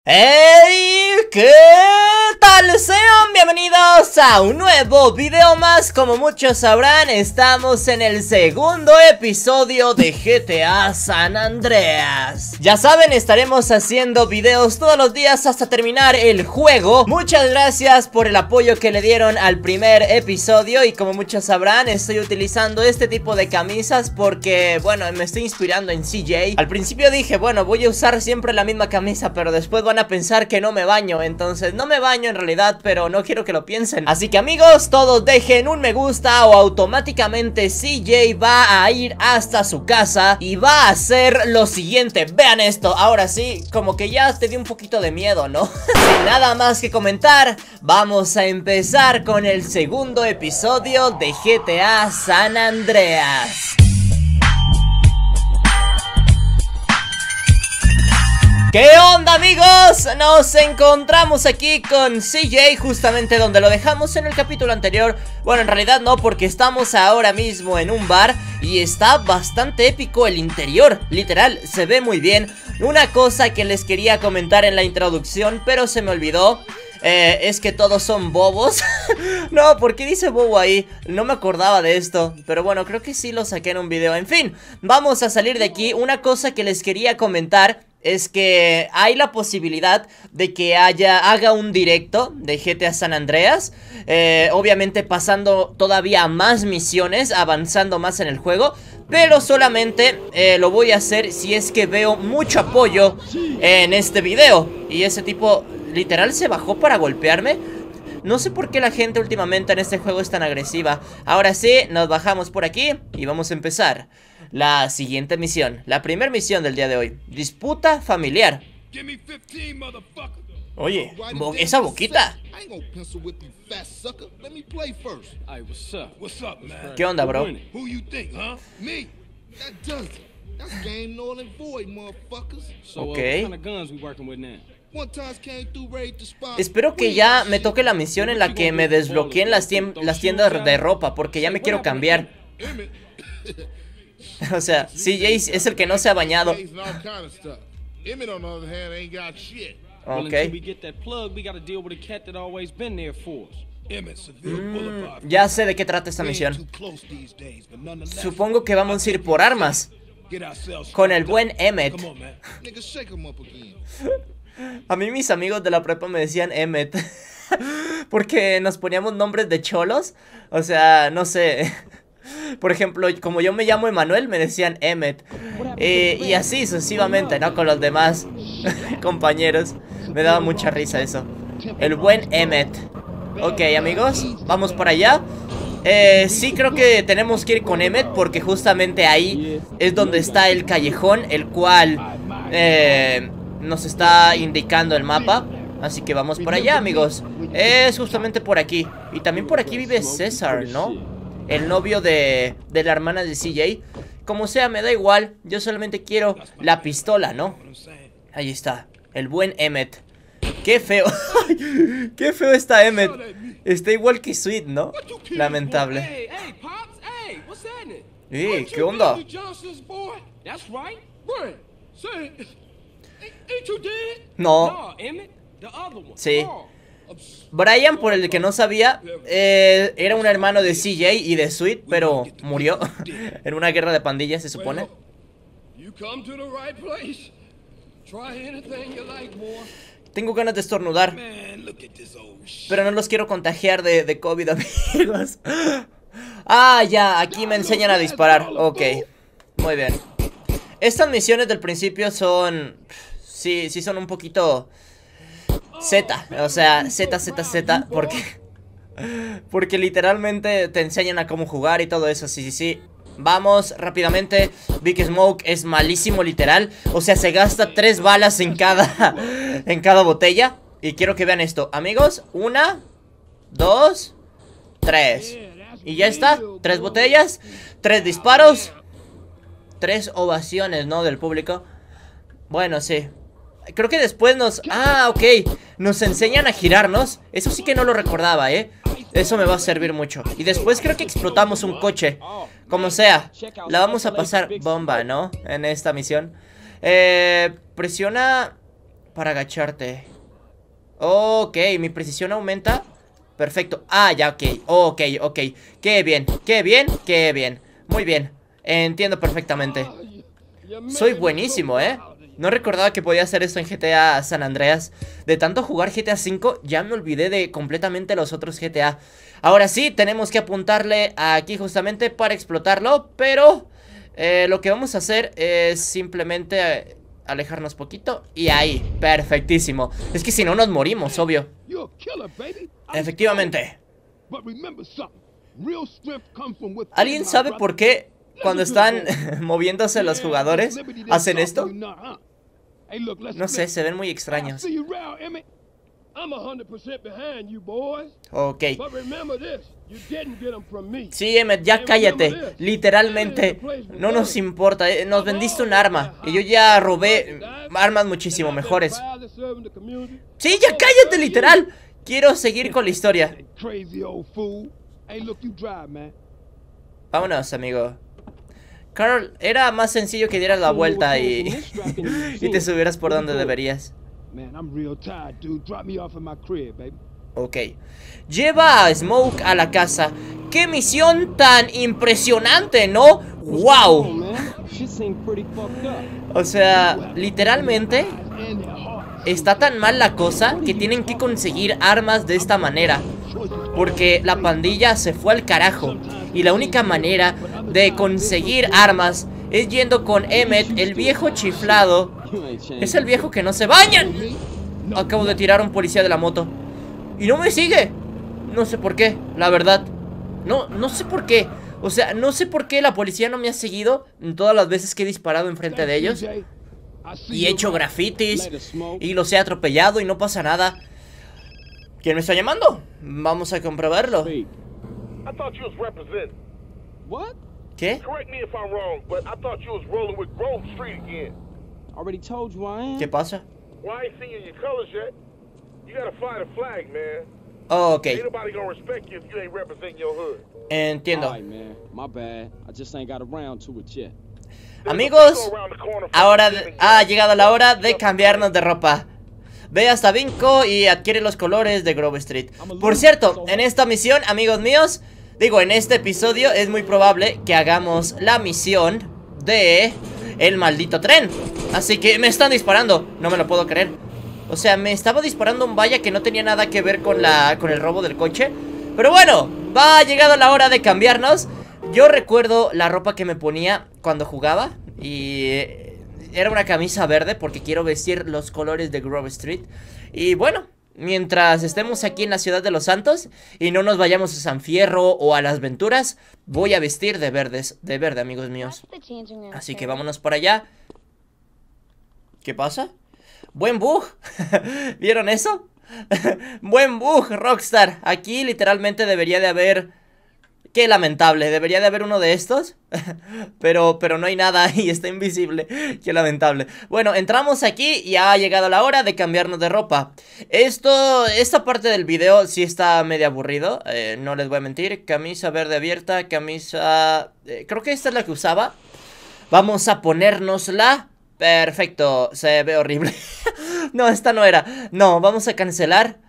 ¡Hey! ¿Qué tal? Sean bienvenidos a un nuevo video más. Como muchos sabrán, estamos en el segundo episodio de GTA San Andreas. Ya saben, estaremos haciendo videos todos los días hasta terminar el juego. Muchas gracias por el apoyo que le dieron al primer episodio. Y como muchos sabrán, estoy utilizando este tipo de camisas porque, bueno, me estoy inspirando en CJ. Al principio dije, bueno, voy a usar siempre la misma camisa, pero después van a pensar que no me baño. Entonces no me baño en realidad, pero no quiero que lo piensen. Así que amigos, todos dejen un me gusta o automáticamente CJ va a ir hasta su casa y va a hacer lo siguiente. Vean esto, ahora sí, como que ya te di un poquito de miedo, ¿no? Sin nada más que comentar, vamos a empezar con el segundo episodio de GTA San Andreas. ¿Qué onda, amigos? Nos encontramos aquí con CJ justamente donde lo dejamos en el capítulo anterior. Bueno, en realidad no, porque estamos ahora mismo en un bar y está bastante épico el interior. Literal, se ve muy bien. Una cosa que les quería comentar en la introducción, pero se me olvidó, es que todos son bobos. No, ¿por qué dice bobo ahí? No me acordaba de esto, pero bueno, creo que sí lo saqué en un video. En fin, vamos a salir de aquí. Una cosa que les quería comentar es que hay la posibilidad de que haga un directo de GTA San Andreas, obviamente pasando todavía más misiones, avanzando más en el juego, pero solamente lo voy a hacer si es que veo mucho apoyo en este video. Y ese tipo literal se bajó para golpearme. No sé por qué la gente últimamente en este juego es tan agresiva. Ahora sí, nos bajamos por aquí y vamos a empezar la siguiente misión. La primera misión del día de hoy. Disputa familiar. Oye, esa boquita. ¿Qué onda, bro? Ok. Espero que ya me toque la misión en la que me desbloqueen las tiendas de ropa, porque ya me quiero cambiar. O sea, CJ es el que no se ha bañado. Ok. Ya sé de qué trata esta misión. Supongo que vamos a ir por armas con el buen Emmett. A mí mis amigos de la prepa me decían Emmett porque nos poníamos nombres de cholos. O sea, no sé. Por ejemplo, como yo me llamo Emanuel, me decían Emmett. Y así sucesivamente, ¿no? Con los demás compañeros. Me daba mucha risa eso. El buen Emmett. Ok, amigos, vamos por allá. Sí, creo que tenemos que ir con Emmett, porque justamente ahí es donde está el callejón, el cual nos está indicando el mapa. Así que vamos por allá, amigos. Es justamente por aquí. Y también por aquí vive César, ¿no? El novio de la hermana de CJ. Como sea, me da igual. Yo solamente quiero la pistola, ¿no? Ahí está, el buen Emmett. Qué feo. Qué feo está Emmett. Está igual que Sweet, ¿no? Lamentable. ¿Qué onda? No. Sí. Brian, por el que no sabía, era un hermano de CJ y de Sweet, pero murió en una guerra de pandillas, se supone. Tengo ganas de estornudar, pero no los quiero contagiar de COVID, amigos. Ah, ya, aquí me enseñan a disparar. Ok, muy bien. Estas misiones del principio son... Sí, son un poquito... Z, o sea, Z, porque literalmente te enseñan a cómo jugar y todo eso. Sí. Vamos rápidamente. Big Smoke es malísimo, literal. O sea, se gasta 3 balas en cada botella. Y quiero que vean esto, amigos. 1, 2, 3. Y ya está, 3 botellas, 3 disparos, 3 ovaciones, ¿no? Del público. Bueno, sí. Creo que después nos... Ah, ok. Nos enseñan a girarnos. Eso sí que no lo recordaba, ¿eh? Eso me va a servir mucho. Y después creo que explotamos un coche. Como sea, la vamos a pasar bomba, ¿no? En esta misión. Presiona para agacharte. Ok, mi precisión aumenta. Perfecto, ah, ya, ok, ok. Qué bien, qué bien, qué bien. Muy bien, entiendo perfectamente. Soy buenísimo, No recordaba que podía hacer esto en GTA San Andreas. De tanto jugar GTA V, ya me olvidé de completamente los otros GTA. Ahora sí, tenemos que apuntarle aquí justamente para explotarlo. Pero lo que vamos a hacer es simplemente alejarnos poquito. Y ahí, perfectísimo. Es que si no nos morimos, obvio. Efectivamente. ¿Alguien sabe por qué cuando están moviéndose los jugadores hacen esto? No sé, se ven muy extraños. Ok. Sí, Emmett, ya cállate. Literalmente, no nos importa. Nos vendiste un arma y yo ya robé armas muchísimo mejores. Sí, ya cállate, literal. Quiero seguir con la historia. Vámonos, amigo. Carl, era más sencillo que dieras la vuelta y te subieras por donde deberías. Ok. Lleva a Smoke a la casa. ¡Qué misión tan impresionante!, ¿no? ¡Wow! O sea, literalmente está tan mal la cosa que tienen que conseguir armas de esta manera, porque la pandilla se fue al carajo. Y la única manera de conseguir armas es yendo con Emmett, el viejo chiflado. Es el viejo que no se bañan. Acabo de tirar a un policía de la moto y no me sigue. No sé por qué, la verdad. No sé por qué. O sea, no sé por qué la policía no me ha seguido en todas las veces que he disparado enfrente de ellos y he hecho grafitis y los he atropellado y no pasa nada. ¿Quién me está llamando? Vamos a comprobarlo. ¿Qué? ¿Qué pasa? Oh, ok. Entiendo. Amigos, ahora ha llegado la hora de cambiarnos de ropa. Ve hasta Vinco y adquiere los colores de Grove Street. Por cierto, en esta misión, amigos míos, digo, en este episodio es muy probable que hagamos la misión de el maldito tren. Así que me están disparando, no me lo puedo creer. O sea, me estaba disparando un valla que no tenía nada que ver con el robo del coche. Pero bueno, va llegado la hora de cambiarnos. Yo recuerdo la ropa que me ponía cuando jugaba y era una camisa verde porque quiero vestir los colores de Grove Street. Y bueno, mientras estemos aquí en la ciudad de Los Santos y no nos vayamos a San Fierro o a Las Venturas, voy a vestir de verde, amigos míos. Así que vámonos para allá. ¿Qué pasa? ¡Buen bug! ¿Vieron eso? ¡Buen bug, Rockstar! Aquí literalmente debería de haber... ¡Qué lamentable! Debería de haber uno de estos. pero no hay nada y está invisible. ¡Qué lamentable! Bueno, entramos aquí y ha llegado la hora de cambiarnos de ropa. Esta parte del video sí está medio aburrido. No les voy a mentir. Camisa verde abierta, camisa... creo que esta es la que usaba. Vamos a ponérnosla. Perfecto, se ve horrible. No, esta no era. No, vamos a cancelar.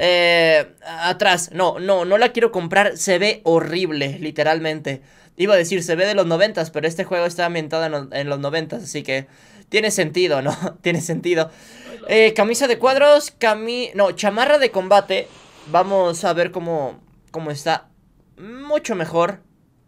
Atrás, no la quiero comprar. Se ve horrible, literalmente. Iba a decir, se ve de los 90s, pero este juego está ambientado en los 90s, así que tiene sentido, ¿no? Tiene sentido. Camisa de cuadros, chamarra de combate. Vamos a ver cómo está. Mucho mejor,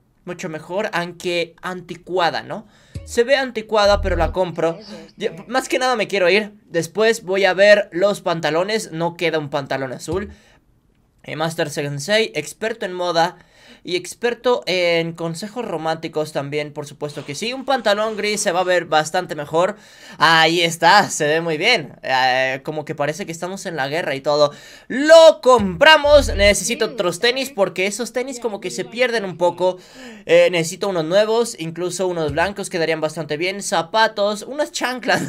aunque anticuada, ¿no? Se ve anticuada, pero la compro. Más que nada me quiero ir. Después voy a ver los pantalones. No queda un pantalón azul. Master Sensei, experto en moda y experto en consejos románticos también, por supuesto que sí. Un pantalón gris se va a ver bastante mejor. Ahí está, se ve muy bien. Como que parece que estamos en la guerra y todo. Lo compramos. Necesito otros tenis porque esos tenis como que se pierden un poco. Necesito unos nuevos, incluso unos blancos quedarían bastante bien. Zapatos, unas chanclas.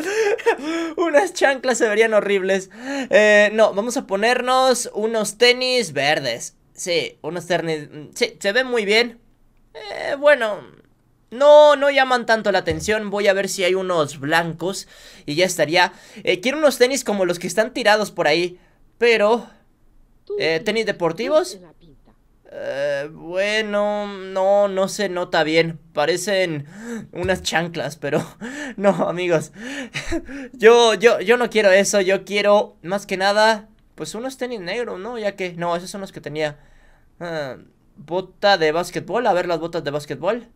Unas chanclas se verían horribles. No, vamos a ponernos unos tenis verdes. Sí, unos tenis. Sí, se ve muy bien. Bueno, no llaman tanto la atención. Voy a ver si hay unos blancos y ya estaría. Quiero unos tenis como los que están tirados por ahí, pero... ¿tenis deportivos? Bueno, no se nota bien. Parecen unas chanclas, pero no, amigos. Yo no quiero eso. Yo quiero, más que nada, pues unos tenis negros, ¿no? Ya que, no, esos son los que tenía. Bota de básquetbol, a ver las botas de básquetbol.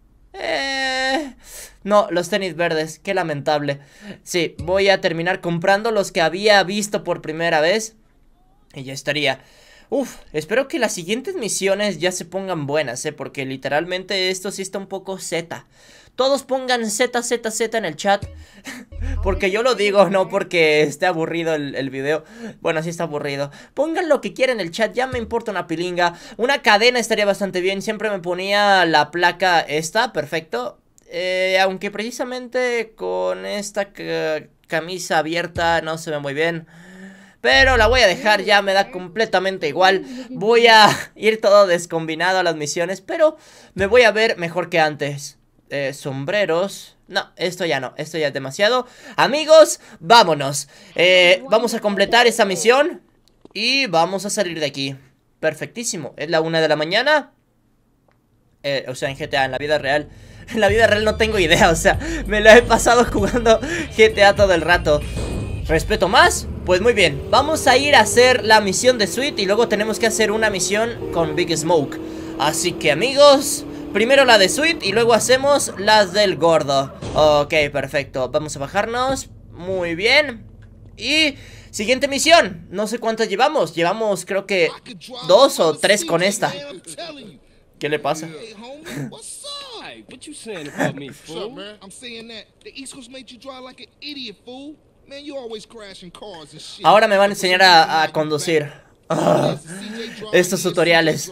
No, los tenis verdes, qué lamentable. Sí, voy a terminar comprando los que había visto por primera vez y ya estaría. Uf, espero que las siguientes misiones ya se pongan buenas, porque literalmente esto sí está un poco Z. Todos pongan Z en el chat. Porque yo lo digo, no porque esté aburrido el video. Bueno, sí está aburrido. Pongan lo que quieran en el chat, ya me importa una pilinga. Una cadena estaría bastante bien. Siempre me ponía la placa esta, perfecto. Aunque precisamente con esta camisa abierta no se ve muy bien. Pero la voy a dejar, ya me da completamente igual. Voy a ir todo descombinado a las misiones, pero me voy a ver mejor que antes. Sombreros. No, esto ya no, esto ya es demasiado. Amigos, vámonos. Vamos a completar esta misión y vamos a salir de aquí. Perfectísimo, es la 1 de la mañana. O sea, en GTA, en la vida real. En la vida real no tengo idea, o sea, me la he pasado jugando GTA todo el rato. ¿Respeto más? Pues muy bien, vamos a ir a hacer la misión de Sweet y luego tenemos que hacer una misión con Big Smoke. Así que amigos, primero la de Sweet y luego hacemos las del gordo. Ok, perfecto, vamos a bajarnos. Muy bien. Y siguiente misión, no sé cuántas llevamos. Llevamos creo que 2 o 3 con esta. ¿Qué le pasa? What you saying about me, fool? Man, I'm saying that the East Coast made you drive like an idiot, fool. Man, you always crashing cars and shit. Ahora me van a enseñar a conducir. Estos tutoriales.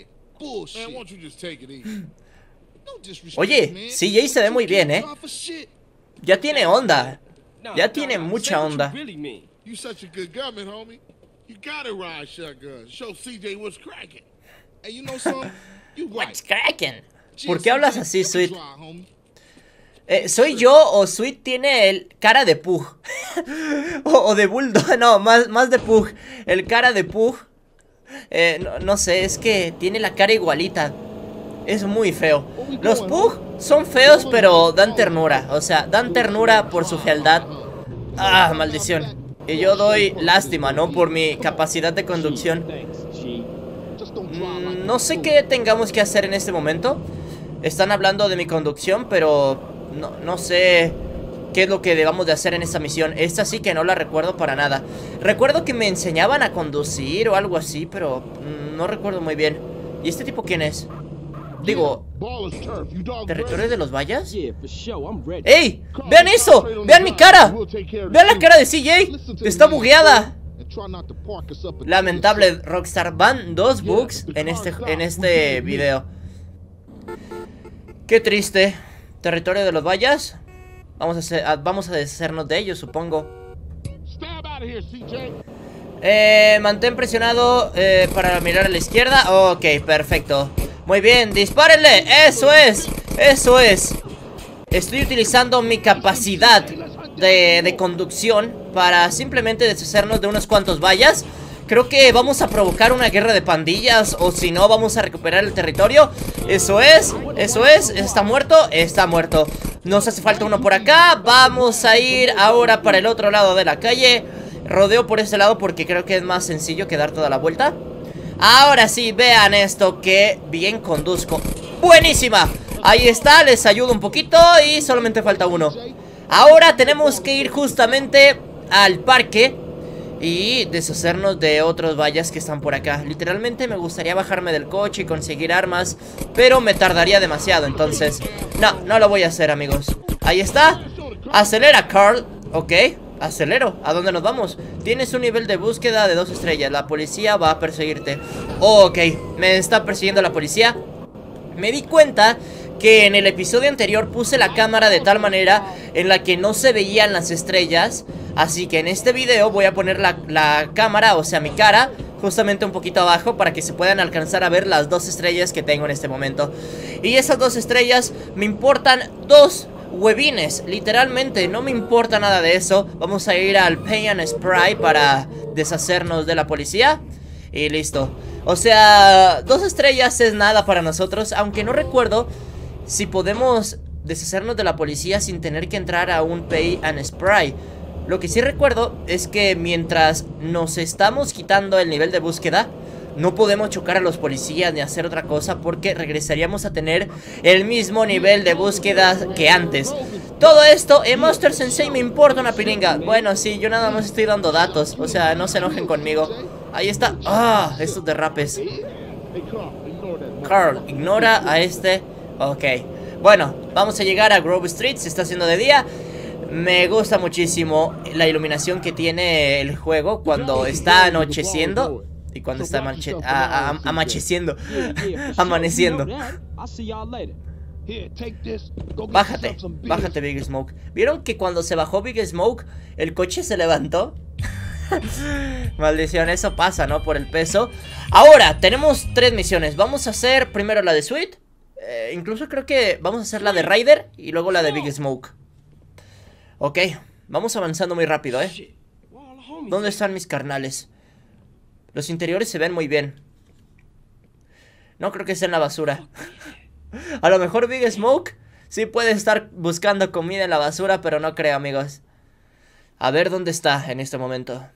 Oye, CJ se ve muy bien, Ya tiene onda. Ya tiene mucha onda. You such a good gunman, homie. You gotta ride shotgun. Show CJ what's cracking. And you know something? You right. What's cracking? ¿Por qué hablas así, Sweet? ¿Soy yo o Sweet tiene el cara de Pug? o de Bulldog, no, más de Pug. El cara de Pug, no sé, es que tiene la cara igualita. Es muy feo. Los Pug son feos pero dan ternura. O sea, dan ternura por su fealdad. Ah, maldición. Y yo doy lástima, ¿no? Por mi capacidad de conducción. No sé qué tengamos que hacer en este momento. Están hablando de mi conducción, pero no sé qué es lo que debamos de hacer en esta misión. Esta sí que no la recuerdo para nada. Recuerdo que me enseñaban a conducir o algo así, pero no recuerdo muy bien. ¿Y este tipo quién es? Digo, ¿territorio de los vallas? ¡Ey! ¡Vean eso! ¡Vean mi cara! ¡Vean la cara de CJ! ¡Está bugueada! Lamentable, Rockstar. Van 2 bugs en este video. Qué triste. ¿Territorio de los vallas? Vamos a deshacernos de ellos, supongo. Mantén presionado para mirar a la izquierda. Ok, perfecto. Muy bien, dispárenle. Eso es, eso es. Estoy utilizando mi capacidad de conducción para simplemente deshacernos de unos cuantos vallas. Creo que vamos a provocar una guerra de pandillas, o si no, vamos a recuperar el territorio. Eso es, eso es. ¿Está muerto? Está muerto. Nos hace falta uno por acá. Vamos a ir ahora para el otro lado de la calle. Rodeo por este lado porque creo que es más sencillo que dar toda la vuelta. Ahora sí, vean esto, que bien conduzco. ¡Buenísima! Ahí está, les ayudo un poquito y solamente falta uno. Ahora tenemos que ir justamente al parque y deshacernos de otros vallas que están por acá. Literalmente me gustaría bajarme del coche y conseguir armas, pero me tardaría demasiado, entonces no lo voy a hacer, amigos. Ahí está. Acelera, Carl. Ok, acelero. ¿A dónde nos vamos? Tienes un nivel de búsqueda de 2 estrellas. La policía va a perseguirte. Ok, me está persiguiendo la policía. Me di cuenta que en el episodio anterior puse la cámara de tal manera en la que no se veían las estrellas. Así que en este video voy a poner la cámara, o sea mi cara, justamente un poquito abajo, para que se puedan alcanzar a ver las 2 estrellas que tengo en este momento. Y esas 2 estrellas me importan 2 huevines, literalmente, no me importa nada de eso. Vamos a ir al Paint and Spray para deshacernos de la policía. Y listo. O sea, 2 estrellas es nada para nosotros, aunque no recuerdo si podemos deshacernos de la policía sin tener que entrar a un Paint and Spray. Lo que sí recuerdo es que mientras nos estamos quitando el nivel de búsqueda, no podemos chocar a los policías ni hacer otra cosa, porque regresaríamos a tener el mismo nivel de búsqueda que antes. Todo esto, Monster Sensei, me importa una pilinga. Bueno, sí, yo nada más estoy dando datos, o sea, no se enojen conmigo. Ahí está. Ah, estos derrapes. Carl, ignora a este. Ok. Bueno, vamos a llegar a Grove Street. Se está haciendo de día. Me gusta muchísimo la iluminación que tiene el juego cuando está anocheciendo y cuando está amaneciendo. Bájate, bájate, Big Smoke. ¿Vieron que cuando se bajó Big Smoke el coche se levantó? Maldición, eso pasa, ¿no? Por el peso. Ahora, tenemos 3 misiones. Vamos a hacer primero la de Sweet. Incluso creo que vamos a hacer la de Ryder y luego la de Big Smoke. Ok, vamos avanzando muy rápido, ¿Dónde están mis carnales? Los interiores se ven muy bien. No creo que esté en la basura. A lo mejor Big Smoke sí puede estar buscando comida en la basura, pero no creo, amigos. A ver dónde está en este momento.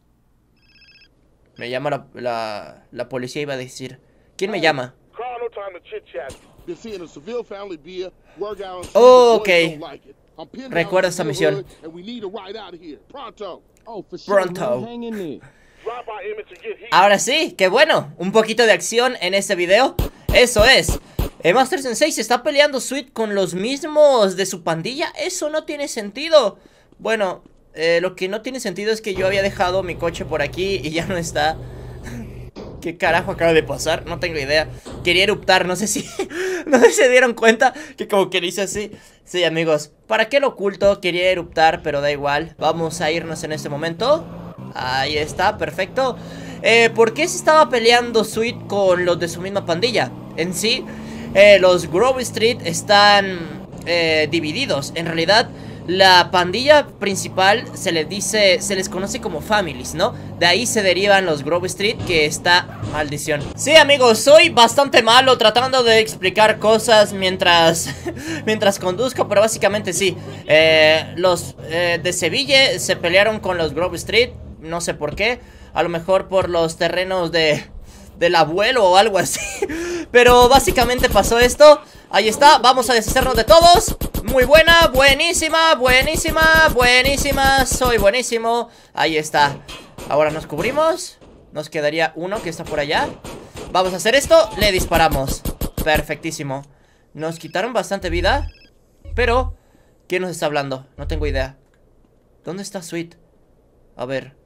Me llama la policía, iba a decir. ¿Quién me llama? Oh, ok. Recuerda esta misión. Pronto. Ahora sí, qué bueno. Un poquito de acción en este video. Eso es. Master Sensei se está peleando Sweet con los mismos de su pandilla. Eso no tiene sentido. Bueno, lo que no tiene sentido es que yo había dejado mi coche por aquí y ya no está. ¿Qué carajo acaba de pasar? No tengo idea. Quería eruptar, no sé si no sé si se dieron cuenta que como que le hice así. Sí, amigos, ¿para qué lo oculto? Quería eruptar, pero da igual. Vamos a irnos en este momento. Ahí está, perfecto. ¿Por qué se estaba peleando Sweet con los de su misma pandilla? En sí, los Grove Street están divididos. En realidad, la pandilla principal se les conoce como families, ¿no? De ahí se derivan los Grove Street, que está... Maldición. Sí, amigos, soy bastante malo tratando de explicar cosas mientras conduzco, pero básicamente sí. Los de Sevilla se pelearon con los Grove Street, no sé por qué. A lo mejor por los terrenos del abuelo o algo así. Pero básicamente pasó esto. Ahí está, vamos a deshacernos de todos. Muy buena, buenísima, buenísima, buenísima. Soy buenísimo. Ahí está. Ahora nos cubrimos. Nos quedaría uno que está por allá. Vamos a hacer esto, le disparamos. Perfectísimo. Nos quitaron bastante vida. Pero, ¿quién nos está hablando? No tengo idea. ¿Dónde está Sweet? A ver.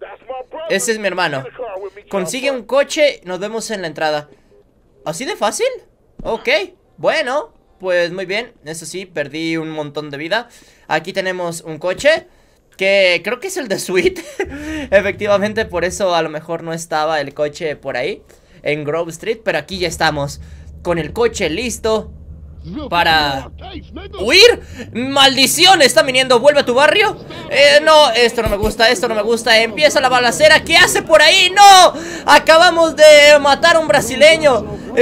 Ese es mi hermano. Consigue un coche, nos vemos en la entrada. ¿Así de fácil? Ok, bueno, pues muy bien. Eso sí, perdí un montón de vida. Aquí tenemos un coche que creo que es el de Sweet. Efectivamente, por eso a lo mejor no estaba el coche por ahí en Grove Street, pero aquí ya estamos con el coche listo para huir. ¡Maldición! ¿Está viniendo? ¿Vuelve a tu barrio? No, esto no me gusta, esto no me gusta. Empieza la balacera. ¿Qué hace por ahí? ¡No! Acabamos de matar a un brasileño.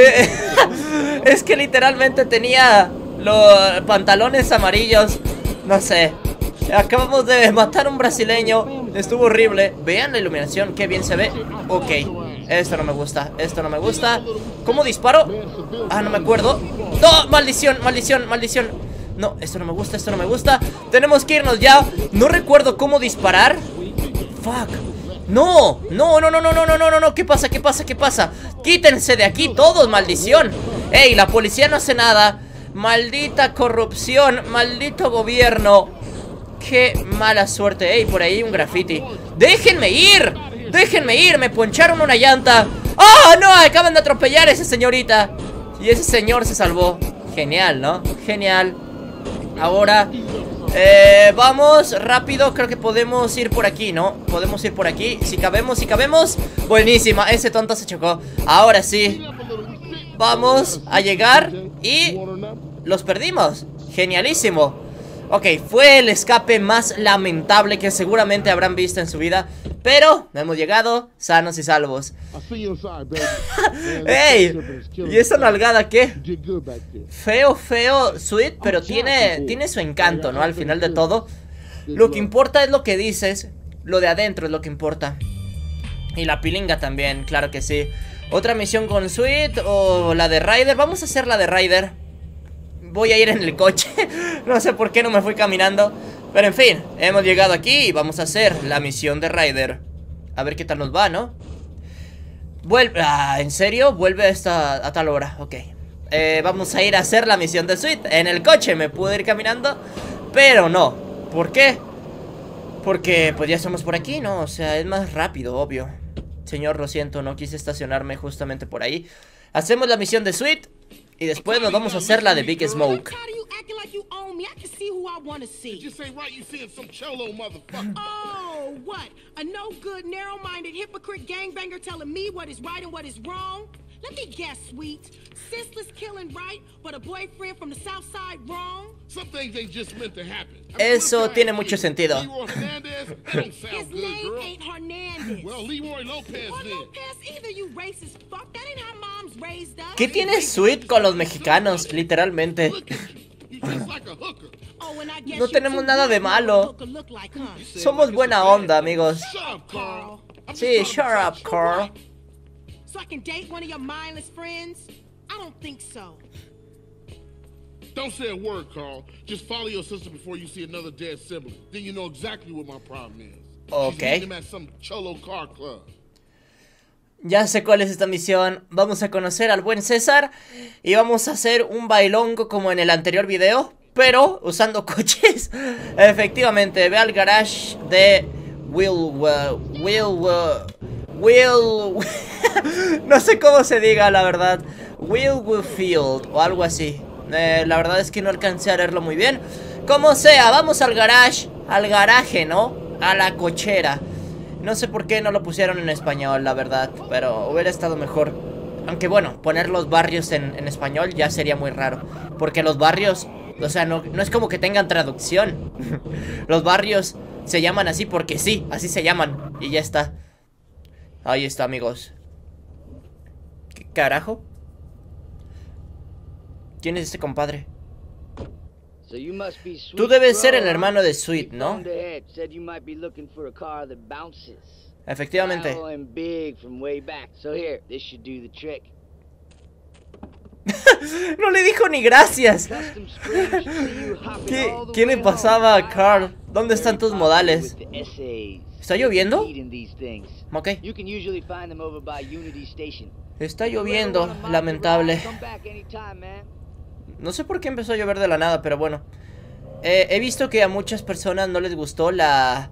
Es que literalmente tenía los pantalones amarillos. No sé. Acabamos de matar a un brasileño. Estuvo horrible. Vean la iluminación, qué bien se ve. Ok, esto no me gusta, esto no me gusta. ¿Cómo disparo? Ah, no me acuerdo. ¡No! ¡Maldición, maldición, maldición! No, esto no me gusta, esto no me gusta. Tenemos que irnos ya. No recuerdo cómo disparar. Fuck. No, no, no, no, no, no, no, no, no. ¿Qué pasa? ¿Qué pasa? ¿Qué pasa? Quítense de aquí todos, maldición. Ey, la policía no hace nada. Maldita corrupción, maldito gobierno. Qué mala suerte. Ey, por ahí un graffiti. ¡Déjenme ir! ¡Déjenme ir! Me poncharon una llanta. ¡Oh, no! Acaban de atropellar a esa señorita. Y ese señor se salvó. Genial, ¿no? Genial. Ahora Vamos, rápido, creo que podemos ir por aquí, ¿no? Podemos ir por aquí, si cabemos, si cabemos. Buenísima, ese tonto se chocó. Ahora sí, vamos a llegar y los perdimos. Genialísimo. Ok, fue el escape más lamentable que seguramente habrán visto en su vida, pero hemos llegado sanos y salvos. ¡Ey! ¿Y esa nalgada qué? Feo, feo, sweet, pero tiene su encanto, ¿no? Al final de todo, lo que importa es lo que dices. Lo de adentro es lo que importa. Y la pilinga también, claro que sí. ¿Otra misión con Sweet o la de Ryder? Vamos a hacer la de Ryder. Voy a ir en el coche. No sé por qué no me fui caminando. Pero en fin, hemos llegado aquí y vamos a hacer la misión de Ryder. A ver qué tal nos va, ¿no? Vuelve, ¿en serio? Vuelve a tal hora, ok. Vamos a ir a hacer la misión de Sweet en el coche. Me pude ir caminando, pero no. ¿Por qué? Porque pues ya estamos por aquí, ¿no? O sea, es más rápido, obvio. Señor, lo siento, no quise estacionarme justamente por ahí. Hacemos la misión de Sweet y después nos vamos a hacer la de Big Smoke. Oh, what? A no good, narrow-minded hypocrite gangbanger telling me what is right and what is wrong? Let me guess, Sweet. Senseless killing right, but a boyfriend from the south side wrong? Some things ain't just meant to happen. Eso tiene mucho sentido. Leroy Hernandez, that don't sound His good, name girl. ain't Hernandez. Well, Leroy Lopez Or then. Lopez either, you racist fuck. That ain't how moms raised us. ¿Qué tiene Sweet con los mexicanos? Literalmente. Look at you. You just like a hooker. Oh, and I guess No you tenemos too nada de good know malo. what a hooker look like, huh? Somos buena onda, amigos. Shut up, Carl. I'm just Sí, trying to shut touch up, you. Carl. So I can date one of your mindless friends? I don't think so. Don't say a word, Carl. Just follow your sister before you see another dead sibling. Then you know exactly what my problem is. Ok. She's meeting him at some cholo car club. Ya sé cuál es esta misión. Vamos a conocer al buen César y vamos a hacer un bailongo como en el anterior video, pero usando coches. Efectivamente, ve al garage de no sé cómo se diga, la verdad. Willfield o algo así. La verdad es que no alcancé a leerlo muy bien. Como sea, vamos al garage. Al garaje, ¿no? A la cochera. No sé por qué no lo pusieron en español, la verdad, pero hubiera estado mejor. Aunque bueno, poner los barrios en español ya sería muy raro, porque los barrios, o sea, no es como que tengan traducción. Los barrios se llaman así porque sí, así se llaman. Y ya está. Ahí está, amigos. ¿Qué carajo? ¿Quién es este compadre? Tú debes ser el hermano de Sweet, ¿no? Efectivamente. No le dijo ni gracias. ¿Qué le pasaba a Carl? ¿Dónde están tus modales? ¿Está lloviendo? Ok. Está lloviendo, lamentable. No sé por qué empezó a llover de la nada, pero bueno. He visto que a muchas personas no les gustó la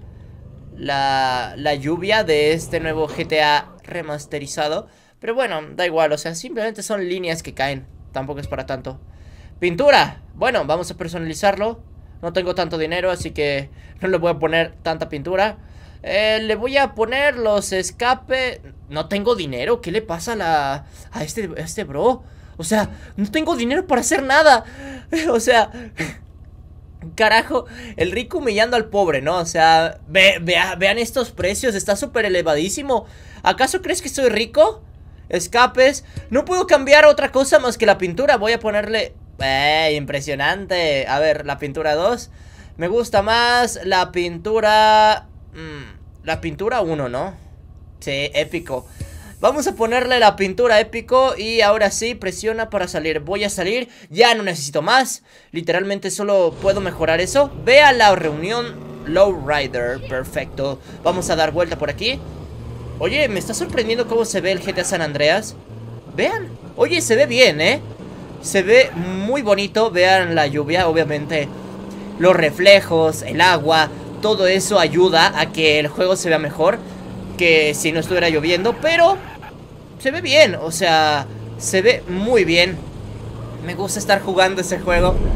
lluvia de este nuevo GTA remasterizado. Pero bueno, da igual, o sea, simplemente son líneas que caen. Tampoco es para tanto. Pintura. Bueno, vamos a personalizarlo. No tengo tanto dinero, así que no le voy a poner tanta pintura. Le voy a poner los escape. No tengo dinero, ¿qué le pasa a este bro? O sea, no tengo dinero para hacer nada. O sea, carajo, el rico humillando al pobre, ¿no? O sea, vean estos precios, está súper elevadísimo. ¿Acaso crees que soy rico? Escapes. No puedo cambiar otra cosa más que la pintura. Voy a ponerle... impresionante. A ver, la pintura 2. Me gusta más la pintura... la pintura 1, ¿no? Sí, épico. Vamos a ponerle la pintura épico. Y ahora sí, presiona para salir. Voy a salir, ya no necesito más. Literalmente solo puedo mejorar eso. Ve a la reunión Lowrider, perfecto. Vamos a dar vuelta por aquí. Oye, me está sorprendiendo cómo se ve el GTA San Andreas. Vean, oye, se ve bien, se ve muy bonito. Vean la lluvia, obviamente. Los reflejos, el agua, todo eso ayuda a que el juego se vea mejor que si no estuviera lloviendo, pero se ve bien, o sea, se ve muy bien. Me gusta estar jugando ese juego.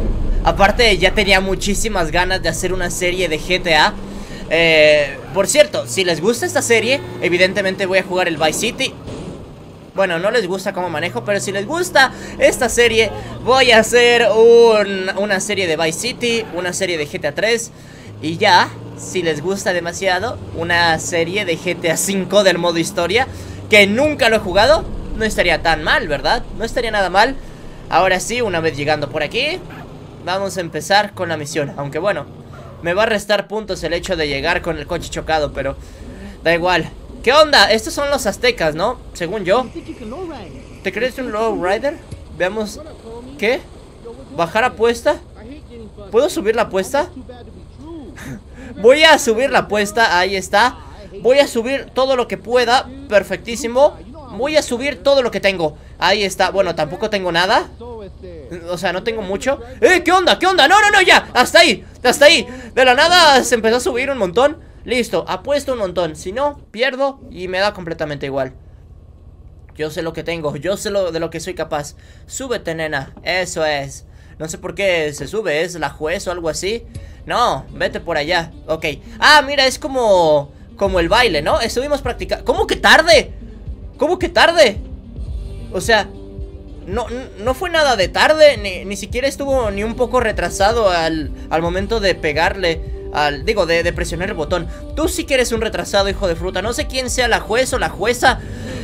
Aparte, ya tenía muchísimas ganas de hacer una serie de GTA. Por cierto, si les gusta esta serie, evidentemente voy a jugar el Vice City. Bueno, no les gusta cómo manejo, pero si les gusta esta serie, voy a hacer una serie de Vice City, una serie de GTA 3. Y ya, si les gusta demasiado, una serie de GTA 5 del modo historia, que nunca lo he jugado. No estaría tan mal, ¿verdad? No estaría nada mal. Ahora sí, una vez llegando por aquí, vamos a empezar con la misión. Aunque bueno, me va a restar puntos el hecho de llegar con el coche chocado, pero da igual. ¿Qué onda? Estos son los aztecas, ¿no? Según yo. ¿Te crees un lowrider? Veamos. ¿Qué? ¿Bajar apuesta? ¿Puedo subir la apuesta? Voy a subir la apuesta, ahí está. Voy a subir todo lo que pueda. Perfectísimo. Voy a subir todo lo que tengo. Ahí está, bueno, tampoco tengo nada. O sea, no tengo mucho. ¿Qué onda? ¿Qué onda? No, no, no, ya, hasta ahí, hasta ahí. De la nada se empezó a subir un montón. Listo, apuesto un montón. Si no, pierdo y me da completamente igual. Yo sé lo que tengo, yo sé de lo que soy capaz. Súbete, nena, eso es. No sé por qué se sube, ¿es la juez o algo así? No, vete por allá, ok. Ah, mira, es como el baile, ¿no? Estuvimos practicando. ¿Cómo que tarde? ¿Cómo que tarde? O sea, no fue nada de tarde. Ni siquiera estuvo ni un poco retrasado al momento de pegarle digo, de presionar el botón. Tú sí que eres un retrasado, hijo de fruta. No sé quién sea la juez o la jueza.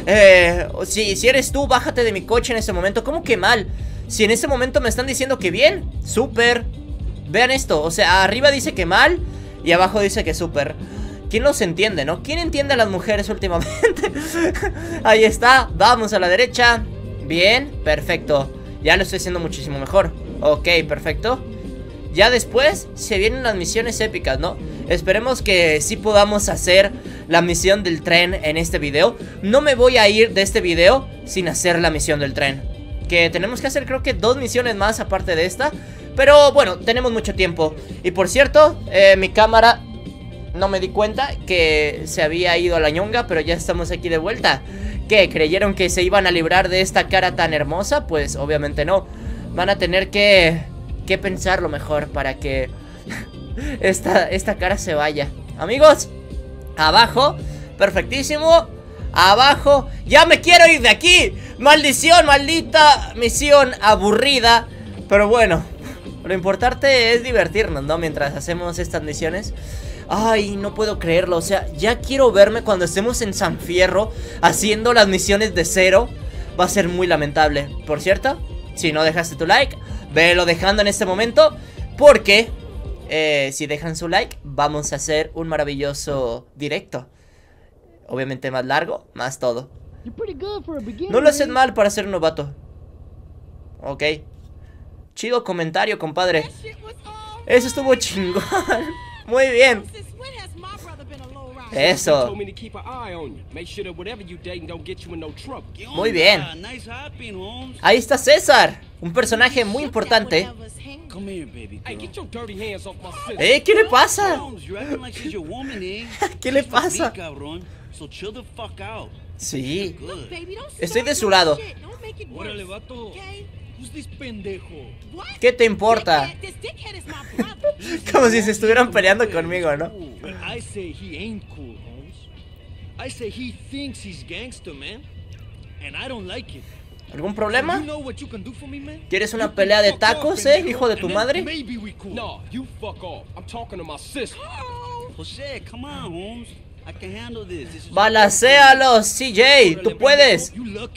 Si eres tú, bájate de mi coche en este momento. ¿Cómo que mal? Si en este momento me están diciendo que bien, súper. Vean esto, o sea, arriba dice que mal y abajo dice que súper. ¿Quién los entiende, no? ¿Quién entiende a las mujeres últimamente? Ahí está, vamos a la derecha. Bien, perfecto. Ya lo estoy haciendo muchísimo mejor. Ok, perfecto. Ya después se vienen las misiones épicas, ¿no? Esperemos que sí podamos hacer la misión del tren en este video. No me voy a ir de este video sin hacer la misión del tren. Que tenemos que hacer creo que 2 misiones más aparte de esta. Pero bueno, tenemos mucho tiempo. Y por cierto, mi cámara... No me di cuenta que se había ido a la ñonga, pero ya estamos aquí de vuelta. ¿Qué? ¿Creyeron que se iban a librar de esta cara tan hermosa? Pues obviamente no. Van a tener que pensarlo mejor para que esta cara se vaya. Amigos, abajo, perfectísimo. Abajo, ya me quiero ir de aquí. Maldición, maldita misión aburrida. Pero bueno, lo importante es divertirnos, ¿no? Mientras hacemos estas misiones. Ay, no puedo creerlo, o sea, ya quiero verme cuando estemos en San Fierro haciendo las misiones de cero. Va a ser muy lamentable. Por cierto, si no dejaste tu like, velo dejando en este momento. Porque si dejan su like, vamos a hacer un maravilloso directo. Obviamente más largo, más todo. No lo hacen mal para ser un novato. Ok. Chido comentario, compadre. Eso estuvo chingón. Muy bien. Eso. Muy bien. Ahí está César, un personaje muy importante. ¿Qué le pasa? ¿Qué le pasa? Sí. Estoy de su lado. ¿Qué te importa? Como si se estuvieran peleando conmigo, ¿no? ¿Algún problema? ¿Quieres una pelea de tacos, hijo de tu madre? Balacéalos, CJ, tú puedes.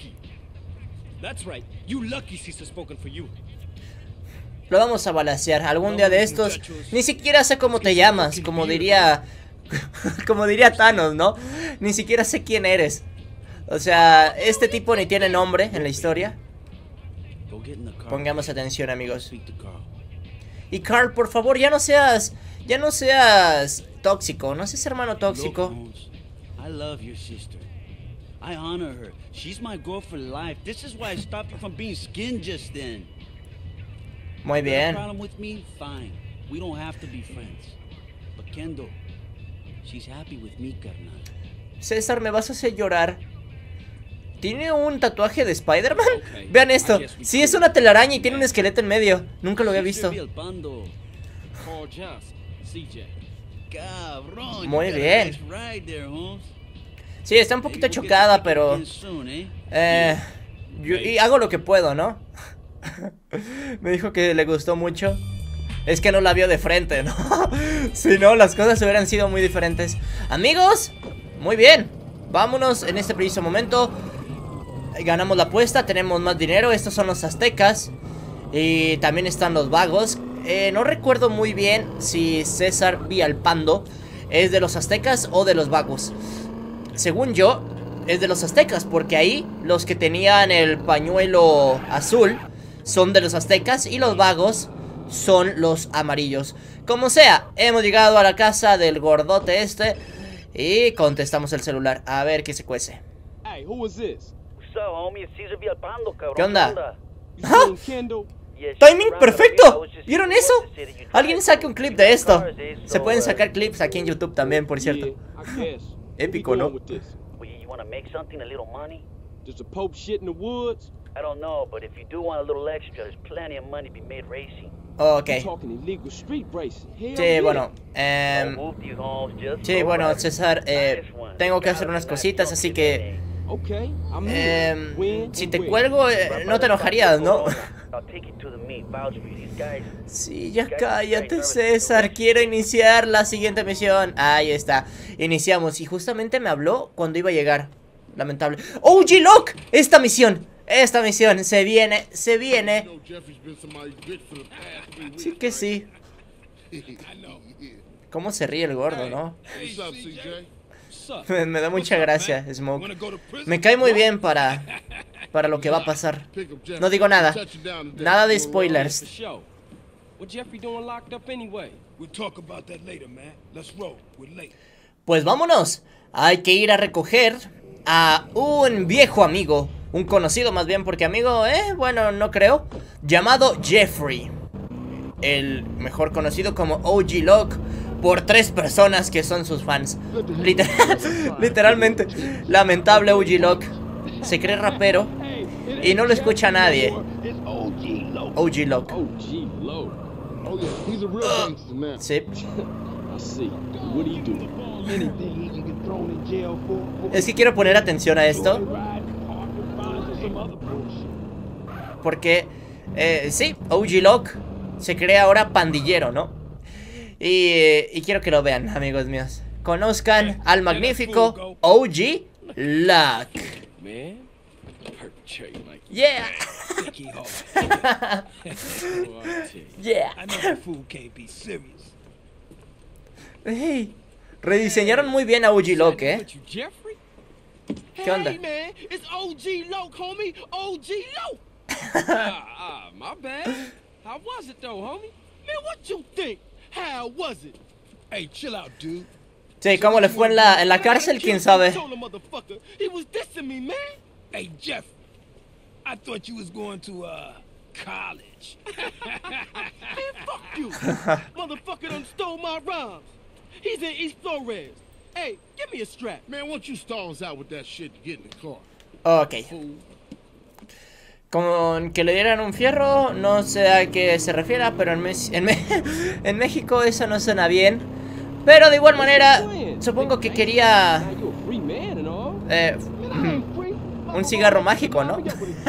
Lo vamos a balacear algún día de estos. Ni siquiera sé cómo te llamas, como diría Thanos, ¿no? Ni siquiera sé quién eres. O sea, este tipo ni tiene nombre en la historia. Pongamos atención, amigos. Y Carl, por favor, ya no seas tóxico, no seas hermano tóxico. I honor her. She's my girl for life. This is why I stopped you from being skinned just then. Muy bien. Problem with me? Fine. We don't have to be friends. But Kendall, she's happy with me, carnal. César, me vas a hacer llorar. ¿Tiene un tatuaje de Spider-Man? Vean esto. Sí, es una telaraña y tiene un esqueleto en medio. Nunca lo había visto. Muy bien. Sí, está un poquito chocada, pero... y hago lo que puedo, ¿no? Me dijo que le gustó mucho. Es que no la vio de frente, ¿no? Si no, las cosas hubieran sido muy diferentes. Amigos, muy bien. Vámonos en este preciso momento. Ganamos la apuesta, tenemos más dinero. Estos son los aztecas. Y también están los vagos. No recuerdo muy bien si César Villalpando es de los aztecas o de los vagos. Según yo, es de los aztecas, porque ahí los que tenían el pañuelo azul son de los aztecas y los vagos son los amarillos. Como sea, hemos llegado a la casa del gordote este y contestamos el celular. A ver qué se cuece. ¿Qué onda? ¡Ah! ¡Timing perfecto! ¿Vieron eso? Alguien saque un clip de esto. Se pueden sacar clips aquí en YouTube también, por cierto. Épico, ¿no? Ok. Sí, bueno. Sí, bueno, César, tengo que hacer unas cositas, así que... si te cuelgo, no te enojarías, ¿no? Sí, ya cállate, César. Quiero iniciar la siguiente misión. Ahí está. Iniciamos. Y justamente me habló cuando iba a llegar. Lamentable. OG Locke. Esta misión se viene. Sí que sí. ¿Cómo se ríe el gordo, no? Me da mucha gracia, Smoke. Me cae muy bien para lo que va a pasar. No digo nada. Nada de spoilers. Pues vámonos. Hay que ir a recoger a un viejo amigo. Un conocido más bien, porque amigo, bueno, no creo. Llamado Jeffrey. El mejor conocido como OG Locke por 3 personas que son sus fans. Literalmente. Lamentable OG Locke. Se cree rapero y no lo escucha nadie. OG Locke. Sí. Es que quiero poner atención a esto, porque sí, OG Locke se cree ahora pandillero, ¿no? Y quiero que lo vean, amigos míos. Conozcan al magnífico OG Locke. Yeah. Yeah. Hey, rediseñaron muy bien a OG Locke, ¿Qué onda? Hey man, it's OG Locke, homie. OG Locke. My bad. How was it though, homie? Man, what you think? How was it? Hey, chill out, dude. Sí, ¿cómo le fue en la cárcel? ¿Quién sabe? He was dissing me, man. Hey, Jeff. I thought you was going to college. Man, fuck you. Motherfucker done stole my rhymes. He's in East Flores. Hey, give me a strap. Man, why don't you stall us out with that shit to get in the car? Ok. Con que le dieran un fierro, no sé a qué se refiera, pero en México eso no suena bien. Pero de igual manera, supongo que quería un cigarro mágico, ¿no?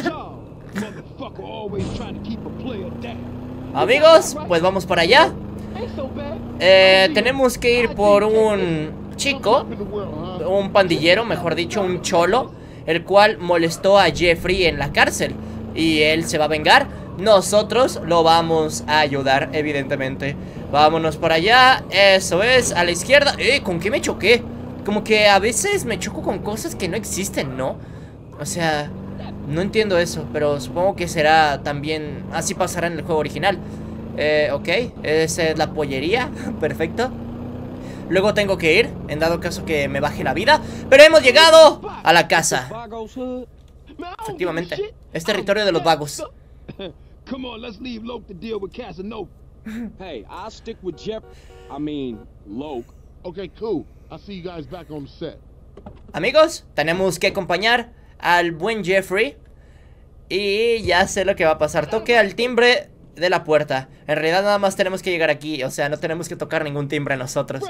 Amigos, pues vamos para allá. Tenemos que ir por un chico, un pandillero, mejor dicho, un cholo, el cual molestó a Jeffrey en la cárcel. Y él se va a vengar. Nosotros lo vamos a ayudar, evidentemente. Vámonos para allá. Eso es, a la izquierda. ¿Con qué me choqué? Como que a veces me choco con cosas que no existen, ¿no? O sea, no entiendo eso, pero supongo que será también... Así pasará en el juego original. Ok, esa es la pollería. Perfecto. Luego tengo que ir, en dado caso que me baje la vida. Pero hemos llegado a la casa. Efectivamente, es territorio de los vagos. Come on, let's leave Locke to deal with Casanova. Hey, I'll stick with Jeff. Locke. Okay, cool. I'll see you guys back on the set. Amigos, tenemos que acompañar al buen Jeffrey. Y ya sé lo que va a pasar. Toque al timbre de la puerta. En realidad nada más tenemos que llegar aquí. O sea, no tenemos que tocar ningún timbre nosotros.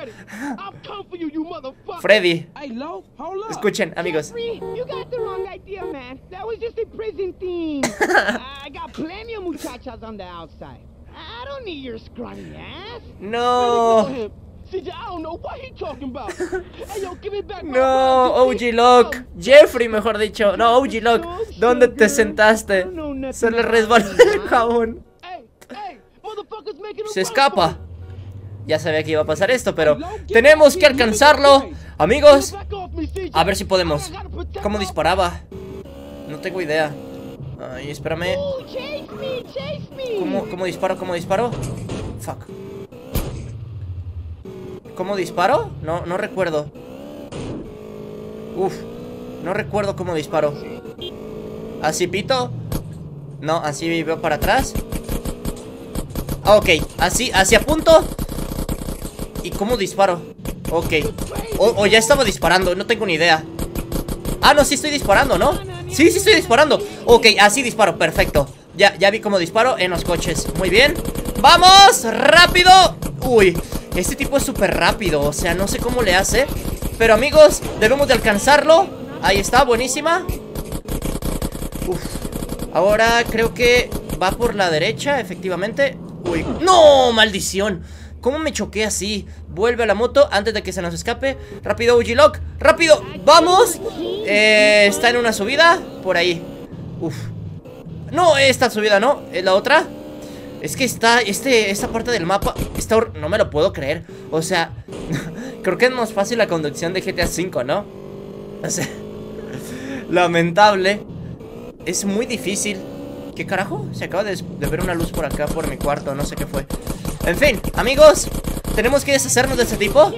Freddy. Hey, Lo, hold up. Escuchen, amigos. Jeffrey, you got the wrong idea, man. That was just a prison theme. I got plenty of muchachas on the outside. I don't need your scrawny ass. No. CJ, I don't know what he talking about. Hey, yo, give me back my No, ride, you OG Lock. Jeffrey, mejor dicho. No, OG Lock. ¿Dónde te sentaste? Se le resbaló el jabón. Hey, motherfuckers making a Se run escapa. for Ya sabía que iba a pasar esto, pero tenemos que alcanzarlo. Amigos, it. Back off me, CJ. a ver si podemos. I gotta protect ¿Cómo my- disparaba? No tengo idea. Ay, espérame. Oh, chase me. ¿Cómo disparo? ¿Cómo disparo? Fuck. ¿Cómo disparo? No recuerdo. Uf. No recuerdo cómo disparo. ¿Así pito? No, así veo para atrás. Ah, ok, así apunto. ¿Y cómo disparo? Ok. O ya estaba disparando, no tengo ni idea. Ah, no, sí estoy disparando, ¿no? Sí estoy disparando. Ok, así disparo, perfecto. Ya vi cómo disparo en los coches. Muy bien. ¡Vamos! ¡Rápido! Uy, este tipo es súper rápido. O sea, no sé cómo le hace. Pero amigos, debemos de alcanzarlo. Ahí está, buenísima. Uf. Ahora creo que va por la derecha, efectivamente. Uy, ¡no! ¡Maldición! ¿Cómo me choqué así? Vuelve a la moto antes de que se nos escape. Rápido, OG Lock, rápido. ¡Vamos! Está en una subida. Por ahí. Uf. No, esta subida no. ¿Es la otra? Es que esta parte del mapa no me lo puedo creer. O sea, creo que es más fácil la conducción de GTA V, ¿no? O sea, lamentable. Es muy difícil. ¿Qué carajo? Se acaba de ver una luz por acá, por mi cuarto. No sé qué fue. En fin, amigos, tenemos que deshacernos de este tipo.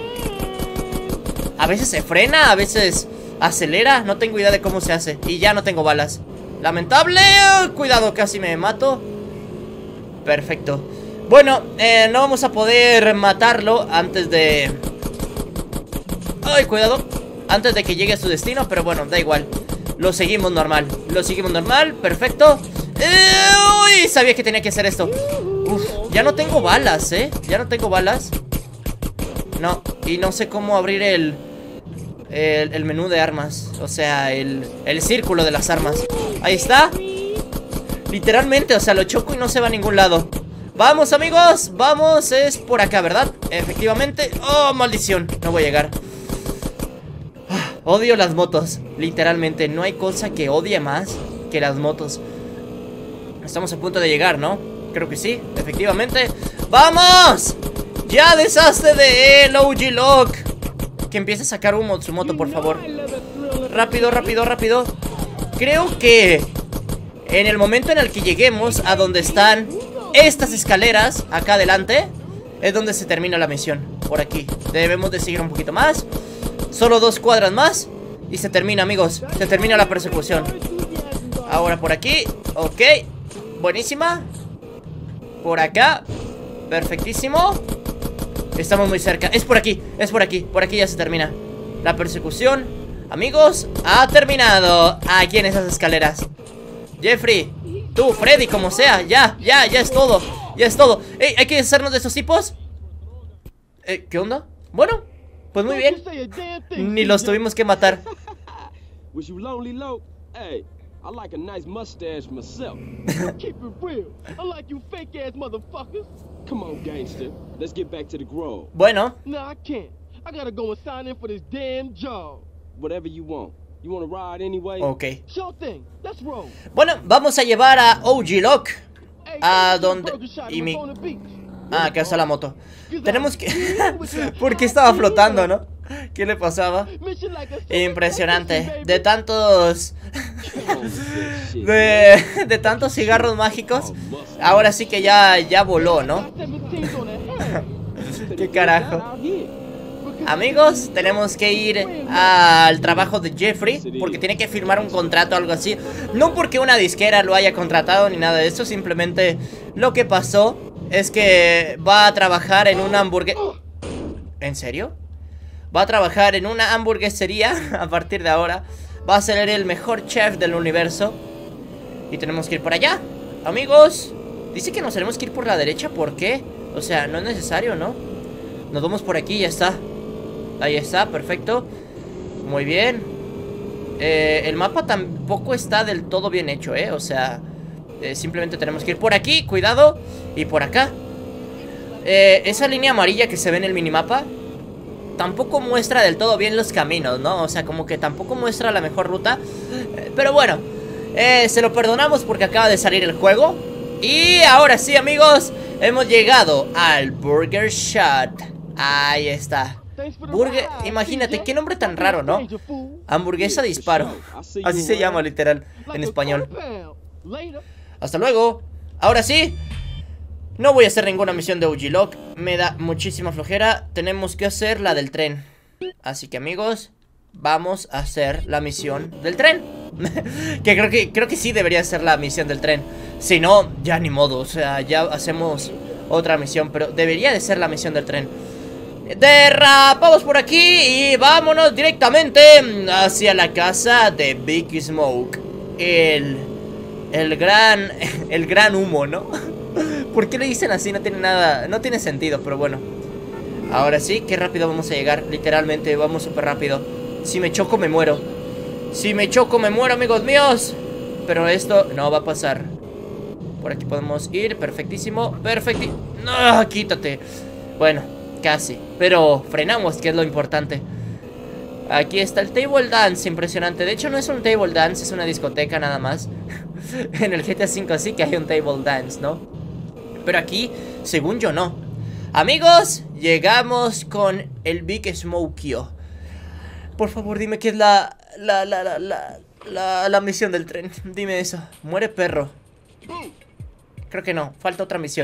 A veces se frena, a veces acelera. No tengo idea de cómo se hace. Y ya no tengo balas. Lamentable. Cuidado, casi me mato. Perfecto. Bueno, no vamos a poder matarlo antes de... Ay, cuidado. Antes de que llegue a su destino, pero bueno, da igual. Lo seguimos normal. Perfecto. Uy, sabía que tenía que hacer esto. Uf, ya no tengo balas, ya no tengo balas. No, y no sé cómo abrir el menú de armas. O sea, el círculo de las armas. Ahí está. Literalmente, o sea, lo choco y no se va a ningún lado. Vamos, amigos, vamos. Es por acá, ¿verdad? Efectivamente. Oh, maldición, no voy a llegar. Odio las motos, literalmente. No hay cosa que odie más que las motos. Estamos a punto de llegar, ¿no? Creo que sí, efectivamente. ¡Vamos! ¡Ya deshazte de él, OG Lock! Que empiece a sacar humo su moto, por favor. Rápido. Creo que en el momento en el que lleguemos a donde están estas escaleras, acá adelante, es donde se termina la misión. Por aquí, debemos de seguir un poquito más. Solo 2 cuadras más y se termina, amigos. Se termina la persecución. Ahora por aquí, ok. Buenísima. Por acá, perfectísimo. Estamos muy cerca, es por aquí. Por aquí ya se termina la persecución. Amigos, ha terminado. Aquí en esas escaleras. Jeffrey, tú, Freddy, como sea. Ya es todo. Ey, hay que deshacernos de esos tipos. ¿Qué onda? Bueno, pues muy bien. Ni los tuvimos que matar. Was you lonely, Lo? Hey, I like a nice mustache myself. Keep it real. I like you fake ass motherfuckers. Come on, gangster. Let's get back to the Grove. Bueno, Nah, I can't. I gotta go and sign in for this damn job. Whatever you want. You want to ride anyway? ok. Sure thing. Let's roll. Bueno, vamos a llevar a OG Lock. Hey, ¿A take me to dónde? the burger shop Y in mi... Daytona Beach. Ah, acá está la moto. Tenemos que... ¿Por qué estaba flotando, no? ¿Qué le pasaba? Mission like a Impresionante. De tantos... De tantos cigarros mágicos. Ahora sí que ya voló, ¿no? ¿Qué carajo? Amigos, tenemos que ir al trabajo de Jeffrey porque tiene que firmar un contrato o algo así. No porque una disquera lo haya contratado ni nada de eso. Simplemente lo que pasó es que va a trabajar en una hamburguesería. ¿En serio? Va a trabajar en una hamburguesería a partir de ahora. va a ser el mejor chef del universo. Y tenemos que ir por allá, amigos. Dice que nos tenemos que ir por la derecha. ¿Por qué? O sea, no es necesario, ¿no? Nos vamos por aquí, ya está. Ahí está, perfecto. Muy bien. El mapa tampoco está del todo bien hecho, o sea, simplemente tenemos que ir por aquí, cuidado. Y por acá. Esa línea amarilla que se ve en el minimapa tampoco muestra del todo bien los caminos, ¿no? O sea, como que tampoco muestra la mejor ruta. Pero bueno, se lo perdonamos porque acaba de salir el juego. Y ahora sí, amigos, hemos llegado al Burger Shot. Ahí está. Burger, imagínate, qué nombre tan raro, ¿no? Hamburguesa disparo. Así se llama literal en español. Hasta luego. Ahora sí, no voy a hacer ninguna misión de OG Lock. Me da muchísima flojera. Tenemos que hacer la del tren. Así que, amigos, vamos a hacer la misión del tren. Que creo que sí debería ser la misión del tren. Si no, ya ni modo. O sea, ya hacemos otra misión. Pero debería de ser la misión del tren. Derrapamos por aquí y vámonos directamente hacia la casa de Big Smoke. El gran humo, ¿no? ¿Por qué le dicen así? No tiene nada, no tiene sentido, pero bueno. Ahora sí, qué rápido vamos a llegar. Literalmente, vamos súper rápido. Si me choco, me muero. Si me choco, me muero, amigos míos. Pero esto no va a pasar. Por aquí podemos ir, perfectísimo. No, quítate. Bueno, casi, pero frenamos, que es lo importante. Aquí está el table dance, impresionante. De hecho no es un table dance, es una discoteca nada más. En el GTA V sí que hay un table dance, ¿no? Pero aquí, según yo, no. Amigos, llegamos con el Big Smokio. Por favor, dime que es la misión del tren. Dime eso. Muere perro. Creo que no, falta otra misión.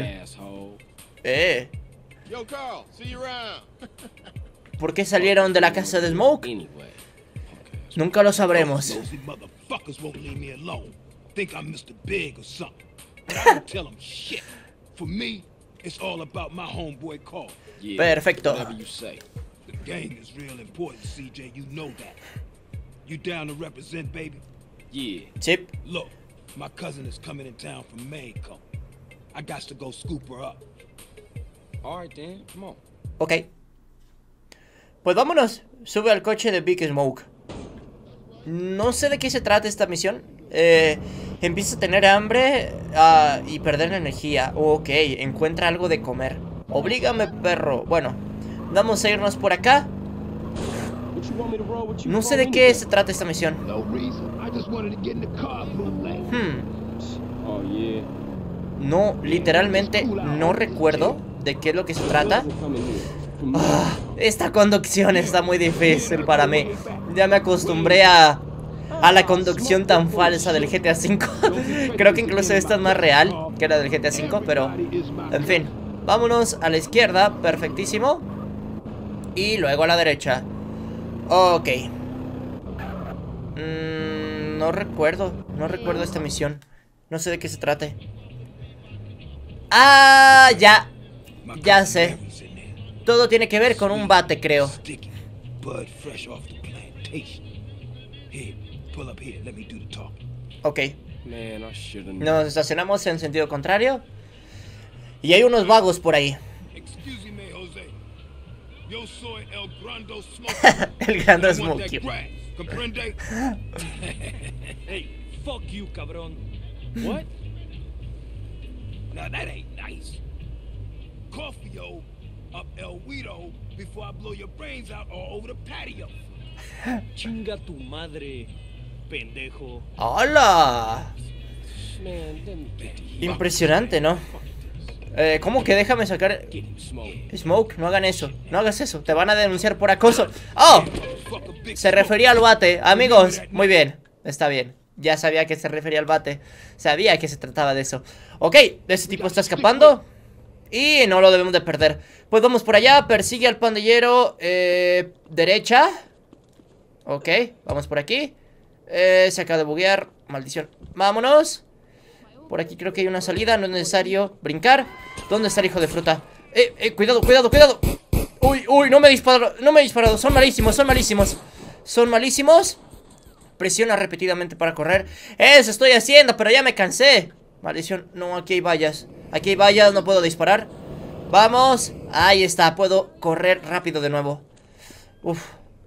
Yo, Carl, see you around. ¿Por qué salieron de la casa de Smoke? Nunca lo sabremos. Nosy motherfuckers won't leave me alone. Think I'm Mr. Big or something. But I don't tell them shit. For me, it's all about my homeboy Carl. Perfecto. Whatever you say. The gang is real important, CJ. You know that. You down to represent, baby? Yeah. Chip. Look, my cousin is coming in town from Mexico. I got to go scoop her up. All right, then. Come on. Ok. Pues vámonos. Sube al coche de Big Smoke. No sé de qué se trata esta misión. Empieza a tener hambre y perder energía. Ok, encuentra algo de comer. Oblígame, perro. Bueno, vamos a irnos por acá. No sé de qué se trata esta misión. No, literalmente no recuerdo de qué es lo que se trata. Esta conducción está muy difícil para mí. Ya me acostumbré a la conducción tan falsa del GTA V. Creo que incluso esta es más real que la del GTA V, pero en fin. Vámonos a la izquierda, perfectísimo. Y luego a la derecha. Ok. No recuerdo esta misión. No sé de qué se trate. Ah, ya sé. Todo tiene que ver con un bate, creo. Ok. Nos estacionamos en sentido contrario. Y hay unos vagos por ahí. El Grande Smokey. Hey, fuck you, cabrón. What? Now that ain't nice. Coffee up El Guido before I blow your brains out all over the patio. Chinga tu madre, pendejo. ¡Hola! Impresionante, ¿no? ¿Cómo que déjame sacar? Smoke, no hagan eso. No hagas eso, te van a denunciar por acoso. ¡Oh! Se refería al bate. Amigos, muy bien, está bien. Ya sabía que se refería al bate. Sabía que se trataba de eso. Ok, ese tipo está escapando y no lo debemos de perder. Pues vamos por allá, persigue al pandillero. Derecha. Ok, vamos por aquí. Se acaba de buguear, maldición. Vámonos. Por aquí creo que hay una salida, no es necesario brincar. ¿Dónde está el hijo de fruta? Cuidado, cuidado, cuidado. Uy, no me he disparado, son malísimos. Son malísimos. Presiona repetidamente para correr. Eso estoy haciendo, pero ya me cansé. Maldición, no, aquí hay vallas. Aquí hay vallas, no puedo disparar. Vamos, ahí está, puedo correr rápido de nuevo. Uf.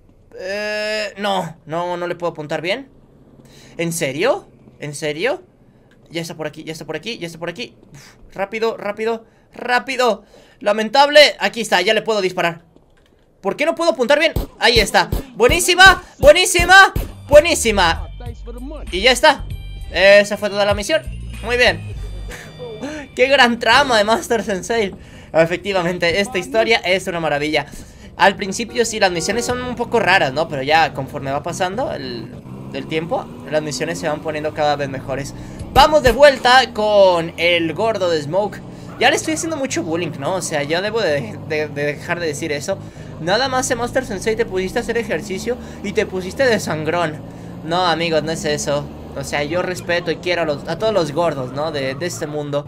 No le puedo apuntar bien. ¿En serio? ¿En serio? Ya está por aquí, ya está por aquí, ya está por aquí. Uf, rápido, rápido, rápido. Lamentable, aquí está, ya le puedo disparar. ¿Por qué no puedo apuntar bien? Ahí está, buenísima, buenísima, buenísima. Y ya está. Esa fue toda la misión. Muy bien. Qué gran trama de Master Sensei. Efectivamente, esta historia es una maravilla. Al principio sí, las misiones son un poco raras, ¿no? Pero ya conforme va pasando el tiempo, las misiones se van poniendo cada vez mejores. Vamos de vuelta con el gordo de Smoke. Ya le estoy haciendo mucho bullying, ¿no? O sea, yo debo de dejar de decir eso. Nada más en Master Sensei te pusiste a hacer ejercicio y te pusiste de sangrón. No, amigos, no es eso. O sea, yo respeto y quiero a todos los gordos, ¿no? De este mundo.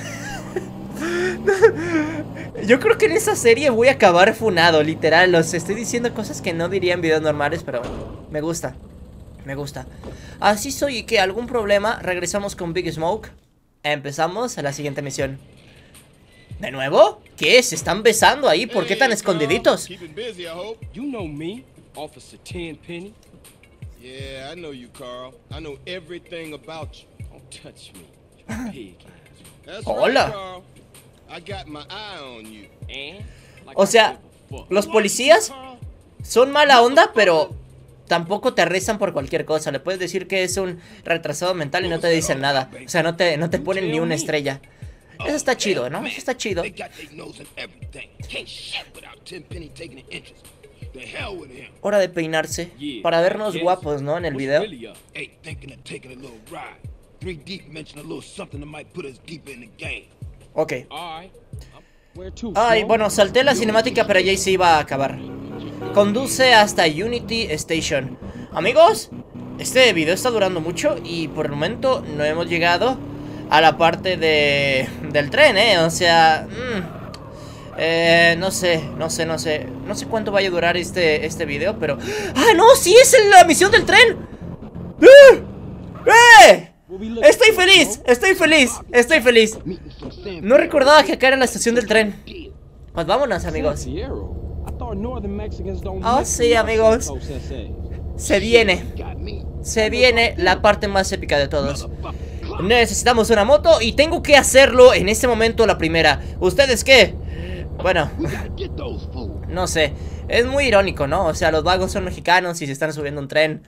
Yo creo que en esa serie voy a acabar funado, literal. Os estoy diciendo cosas que no diría en videos normales, pero me gusta. Me gusta. Así soy. ¿Y qué? ¿Algún problema? Regresamos con Big Smoke. Empezamos a la siguiente misión. ¿De nuevo? ¿Qué? ¿Se están besando ahí? ¿Por qué tan escondiditos? You know me, Officer Tenpenny. Yeah, I know you, Carl. I know everything about you. Don't touch me, you pig. That's Hola. right, Carl. I got my eye on you. And? Like O I sea, said before. los policías son mala onda, pero tampoco te arrestan por cualquier cosa. Le puedes decir que es un retrasado mental y no te dicen nada. O sea, no te ponen ni una estrella. Eso está chido, ¿no? Eso está chido. They got their nose in everything. Can't shit without Tenpenny taking an interest. The hell with him. Hora de peinarse para vernos guapos, ¿no? En el video. Hey, thinking of taking a little ride. 3 Deep mentioned a little something that might put us deeper in the game. Ok. All right. Where to? Ay, Smoke? bueno, salté la cinemática, pero ya se iba a acabar. Conduce hasta Unity Station. Amigos, este video está durando mucho y por el momento no hemos llegado a la parte del tren, o sea, no sé cuánto vaya a durar este video, pero... ¡Ah, no! ¡Sí es la misión del tren! Estoy feliz, estoy feliz, estoy feliz. No recordaba que acá era la estación del tren. Pues vámonos, amigos. Sierra. I thought northern Mexicans don't Oh, mix sí, with amigos. Mexico, Sensei. Se viene la parte más épica de todos. Necesitamos una moto y tengo que hacerlo en este momento la primera. ¿Ustedes qué? Bueno, no sé. Es muy irónico, ¿no? O sea, los vagos son mexicanos y se están subiendo un tren.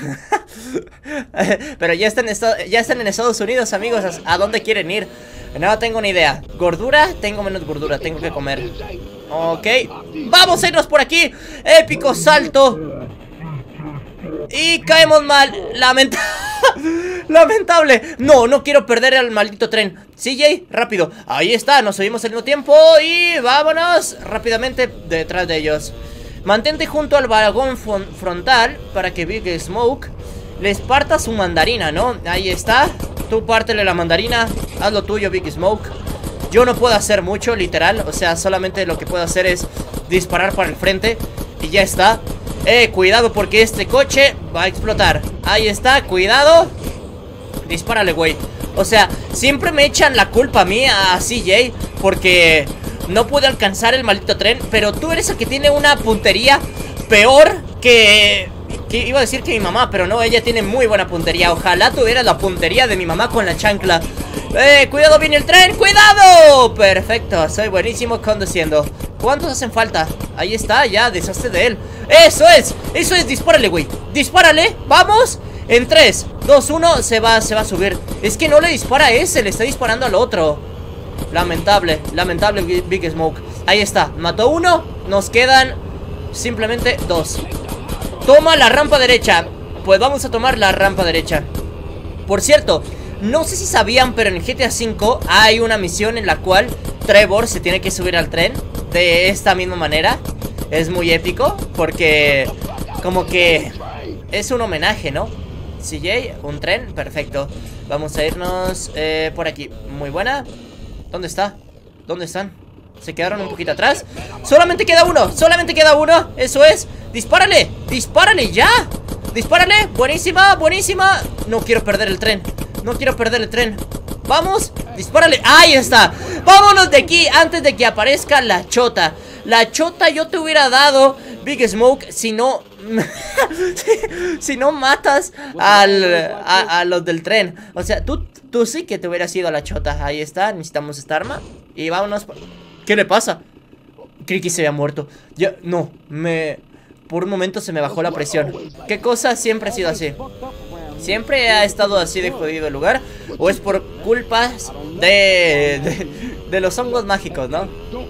Pero ya están en Estados Unidos, amigos. ¿A dónde quieren ir? No tengo ni idea. ¿Gordura? Tengo menos gordura, tengo que comer. Ok, vamos a irnos por aquí. Épico salto. Y caemos mal. Lamentable. No quiero perder el maldito tren. CJ, rápido. Ahí está, nos subimos al mismo tiempo. Y vámonos rápidamente detrás de ellos. Mantente junto al vagón frontal para que Big Smoke les parta su mandarina, ¿no? Ahí está. Tú pártele la mandarina. Haz lo tuyo, Big Smoke. Yo no puedo hacer mucho, literal. O sea, solamente lo que puedo hacer es disparar para el frente. Y ya está. Cuidado porque este coche va a explotar. Ahí está, cuidado. Dispárale, güey. O sea, siempre me echan la culpa a mí, a CJ, porque no pude alcanzar el maldito tren. Pero tú eres el que tiene una puntería peor que iba a decir que mi mamá, pero no, ella tiene muy buena puntería. Ojalá tuviera la puntería de mi mamá con la chancla. Cuidado, viene el tren, cuidado. Perfecto, soy buenísimo conduciendo. ¿Cuántos hacen falta? Ahí está, ya, deshazte de él. Eso es, dispárale, güey. Dispárale, vamos. En 3, 2, 1, se va a subir. Es que no le dispara a ese, le está disparando al otro. Lamentable Big Smoke. Ahí está, mató uno. Nos quedan simplemente 2. Toma la rampa derecha. Pues vamos a tomar la rampa derecha. Por cierto, no sé si sabían, pero en GTA V hay una misión en la cual Trevor se tiene que subir al tren de esta misma manera. Es muy épico porque como que es un homenaje, ¿no? CJ, un tren, perfecto. Vamos a irnos por aquí. Muy buena. ¿Dónde está? ¿Dónde están? Se quedaron un poquito atrás. Solamente queda uno, eso es. Dispárale, ya. dispárale, buenísima, buenísima. No quiero perder el tren, no quiero perder el tren. Vamos, dispárale, ahí está. Vámonos de aquí antes de que aparezca la chota. La chota yo te hubiera dado, Big Smoke, si no si no matas a los del tren. O sea, tú sí que te hubieras ido a la chota. Ahí está, necesitamos esta arma. Y vámonos. ¿Qué le pasa? Creí que se había muerto. Yo, no, por un momento se me bajó la presión. ¿Qué cosa? Siempre ha sido así. Siempre ha estado así de jodido el lugar. O es por culpa de los hongos mágicos, ¿no?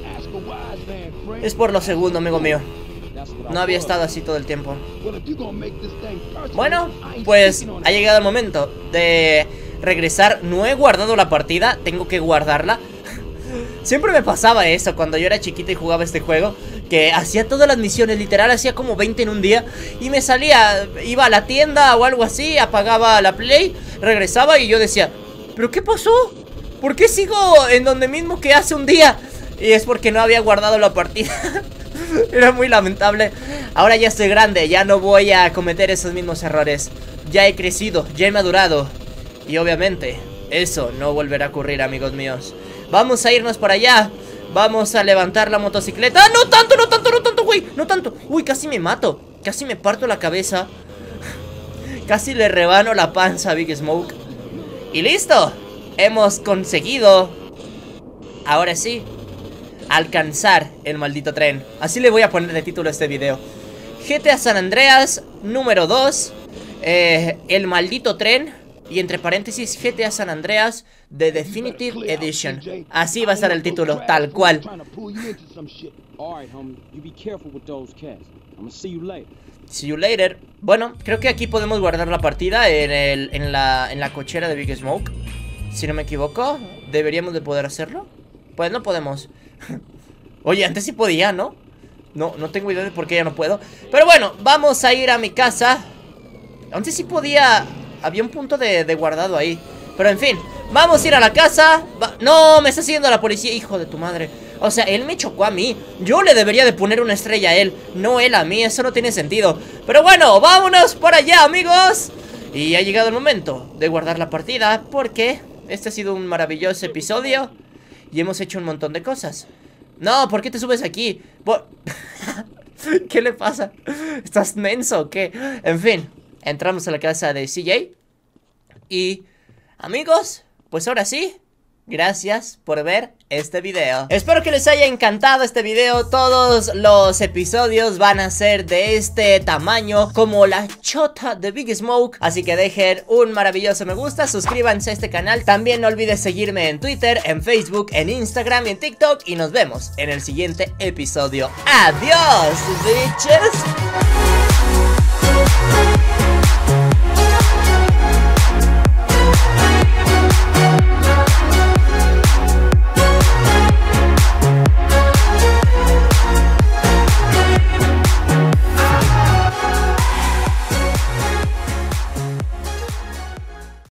Es por lo segundo, amigo mío. No había estado así todo el tiempo. Bueno, pues ha llegado el momento de regresar. No he guardado la partida, tengo que guardarla. Siempre me pasaba eso cuando yo era chiquito y jugaba este juego, que hacía todas las misiones, literal, hacía como 20 en un día. Y me salía, iba a la tienda o algo así, apagaba la Play, regresaba y yo decía, ¿pero qué pasó? ¿Por qué sigo en donde mismo que hace un día? Y es porque no había guardado la partida. Era muy lamentable. Ahora ya estoy grande, ya no voy a cometer esos mismos errores. Ya he crecido, ya he madurado. Y obviamente, eso no volverá a ocurrir, amigos míos. Vamos a irnos para allá. Vamos a levantar la motocicleta. ¡Ah, no tanto, no tanto, no tanto, güey! No tanto. Uy, casi me mato. Casi me parto la cabeza. Casi le rebano la panza a Big Smoke. Y listo. Hemos conseguido, ahora sí, alcanzar el maldito tren. Así le voy a poner de título a este video. GTA San Andreas número 2. El maldito tren. Y entre paréntesis, GTA San Andreas The Definitive Edition. Así va a estar el título, tal cual. See you later. Bueno, creo que aquí podemos guardar la partida en la cochera de Big Smoke. Si no me equivoco, deberíamos de poder hacerlo. Pues no podemos. Oye, antes sí podía, ¿no? No tengo idea de por qué ya no puedo. Pero bueno, vamos a ir a mi casa. Antes sí podía. Había un punto de guardado ahí. Pero en fin, vamos a ir a la casa. No, me está siguiendo la policía, hijo de tu madre. O sea, él me chocó a mí. Yo le debería de poner una estrella a él, no él a mí, eso no tiene sentido. Pero bueno, vámonos por allá, amigos. Y ha llegado el momento de guardar la partida, porque este ha sido un maravilloso episodio y hemos hecho un montón de cosas. No, ¿por qué te subes aquí? ¿Qué le pasa? ¿Estás menso o qué? En fin, entramos a la casa de CJ. Y, amigos, pues ahora sí, gracias por ver este video. Espero que les haya encantado este video. Todos los episodios van a ser de este tamaño, como la chota de Big Smoke. Así que dejen un maravilloso me gusta, suscríbanse a este canal. También no olvides seguirme en Twitter, en Facebook, en Instagram y en TikTok. Y nos vemos en el siguiente episodio. ¡Adiós, bitches!